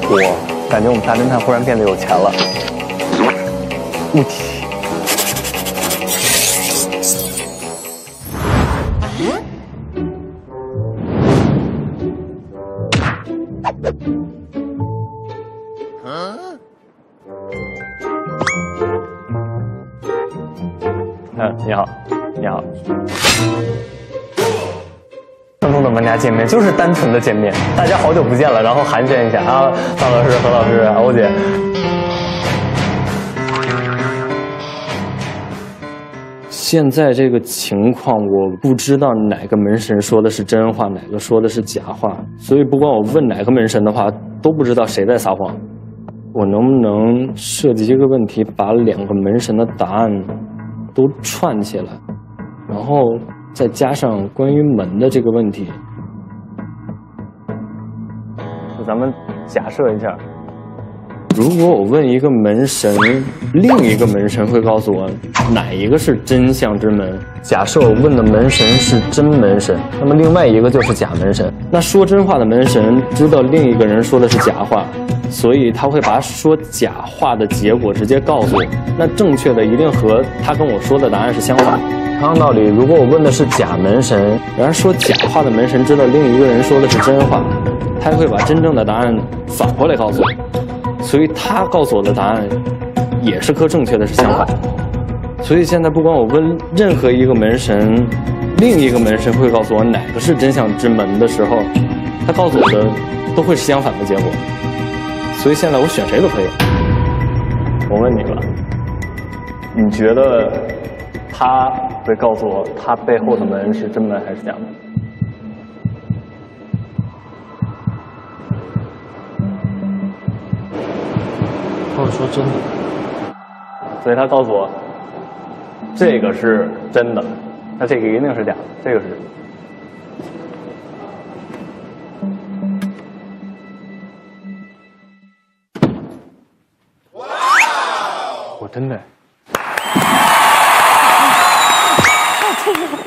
我感觉我们大侦探忽然变得有钱了。物体。你好，你好。普通的玩家见面就是单纯的见面，大家好久不见了，然后寒暄一下啊，张老师、何老师、欧姐。现在这个情况，我不知道哪个门神说的是真话，哪个说的是假话，所以不管我问哪个门神的话，都不知道谁在撒谎。我能不能设计一个问题，把两个门神的答案都串起来，然后再加上关于门的这个问题？咱们假设一下，如果我问一个门神，另一个门神会告诉我哪一个是真相之门。假设我问的门神是真门神，那么另外一个就是假门神。那说真话的门神知道另一个人说的是假话，所以他会把说假话的结果直接告诉我，那正确的一定和他跟我说的答案是相反。同样道理，如果我问的是假门神，然而说假话的门神知道另一个人说的是真话，他会把真正的答案反过来告诉我，所以他告诉我的答案也是和正确的是相反的。所以现在不管我问任何一个门神，另一个门神会告诉我哪个是真相之门的时候，他告诉我的都会是相反的结果。所以现在我选谁都可以。我问你了，你觉得他会告诉我他背后的门是真门还是假门？ 他会说真的， 所以他告诉我这个是真的，那这个一定是假的，这个是。我真的。